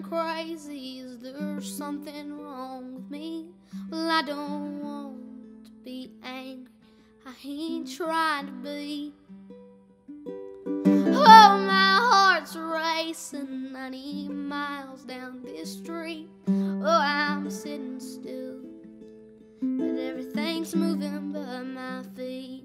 crazy? Is there something wrong with me? Well, I don't want to be angry, I ain't trying to be. Oh, my heart's racing 90 miles down this street. Oh, I'm sitting still, but everything's moving but my feet.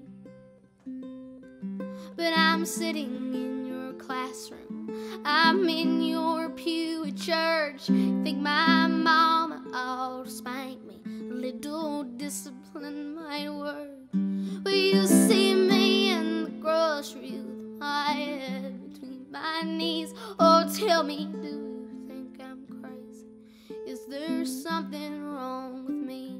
But I'm sitting in your classroom, I'm in your pew at church. Think my mama ought to spank me, a little discipline might work. Will you see me in the grocery with my head between my knees? Oh, tell me, do you think I'm crazy? Is there something wrong with me?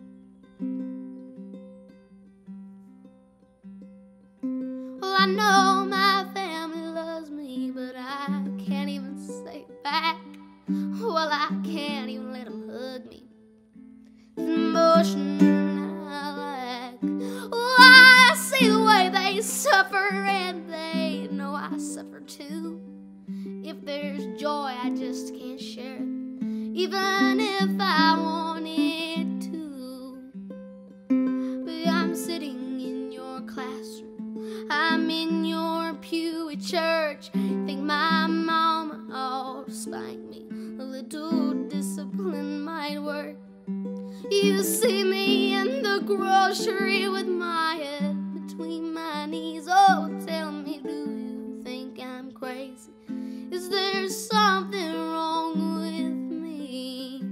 Well, I know my family loves me, but I can't even say it back. Well, I can't even let them hug me. The emotion I lack. Well, I see the way they suffer, and they know I suffer too. If there's joy, I just can't share it, even if I wanted to. But I'm sitting in your classroom, I'm in your pew at church. Think my mama ought to spank me, a little discipline might work. You see me in the grocery with my head between my knees. Oh, tell me, do you think I'm crazy? Is there something wrong with me?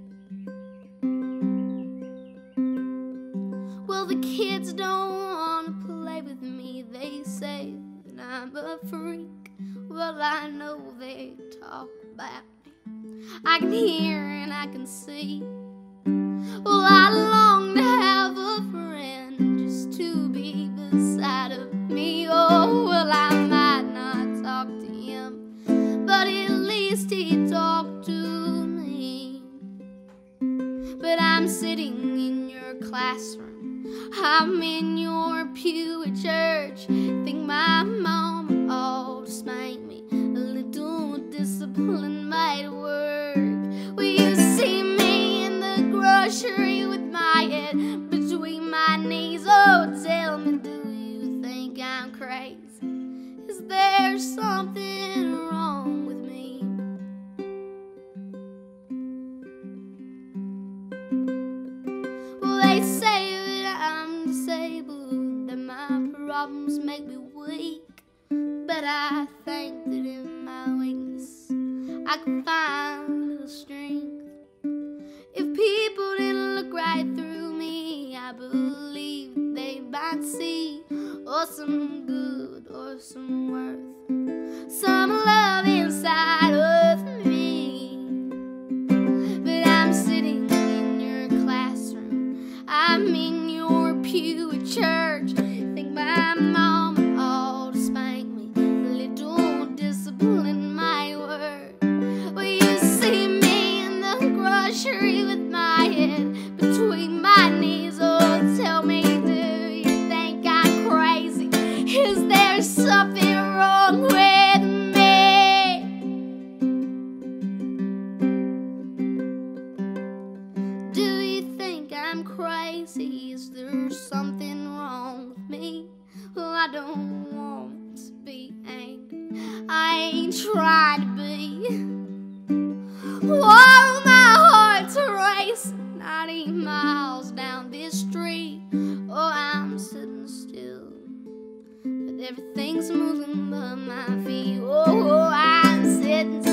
Well, the kids don't want to play with me. They say that I'm a freak. Well, I know they talk about me. I can hear and I can see. Well, I long to have a friend just to be beside of me. Oh, well, I might not talk to him, but at least he talked to me. But I'm sitting in your classroom, I'm in your pew at church. Think my mama ought to spank me, a little discipline might work. Will you see me in the grocery with my head between my knees? Oh, tell me, do you think I'm crazy? Is there something wrong with me? Well, they say that I'm disabled, that my problems make me weak. But I think that in my weakness I can find a little strength. If people didn't look right through me, I believe they might see or some good or some worth, some love inside of me. But I'm sitting in your classroom, I'm in your pew at church. Think my mama ought to spank me, a little discipline might work. Will you see me in the grocery with my head between my knees? Oh, tell me, do you think I'm crazy? Is there something wrong with me? Do you think I'm crazy? Is there something wrong with me? Well, I don't want to be angry, I ain't trying to be. Whoa, my heart's racing 90 miles down this street. Oh, I'm sitting still, but everything's moving but my feet. Oh, I'm sitting still.